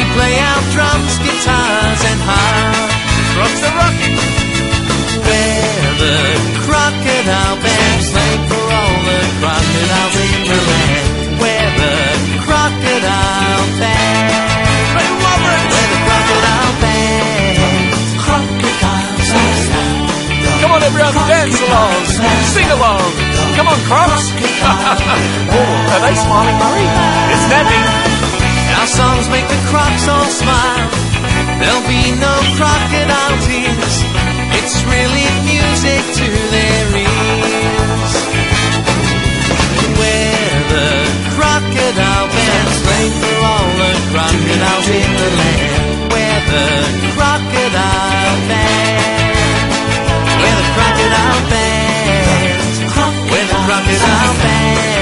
play out drums, guitars and harps. Rocks are rocking. Where the crocodile bands play for all the crocodiles in the land. Where the crocodile bands, They love it. where the crocodile bands, crocodiles are sound. Come on, everyone, dance along, sing along. Come on, Crocs. Oh, are they smiling, Murray? It's napping. Our songs make the crocs all smile. There'll be no crocodile tears. It's really music to their ears. Where the crocodile bands play for all the crocodiles in the land. Where the crocodile bands, where the crocodile bands, where the crocodile bands.